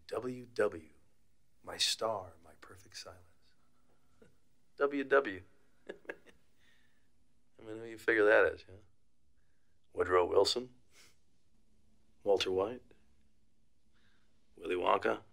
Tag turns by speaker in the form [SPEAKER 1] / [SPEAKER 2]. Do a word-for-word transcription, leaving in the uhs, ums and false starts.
[SPEAKER 1] W W, my star, my perfect silence. W W. I mean, who you figure that is, yeah? Woodrow Wilson? Walter White? Willy Wonka?